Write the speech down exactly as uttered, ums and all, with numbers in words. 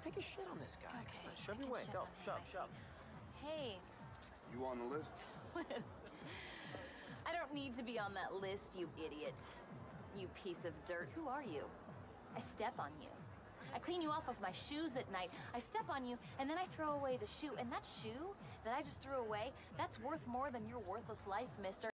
take a shit on this guy. Okay. Come on, shove I your can way. shove Go, on him, shove, I shove. Hey. You on the list? List. I don't need to be on that list, you idiot. You piece of dirt. Who are you? I step on you. I clean you off of my shoes at night. I step on you, and then I throw away the shoe. And that shoe that I just threw away, that's worth more than your worthless life, mister.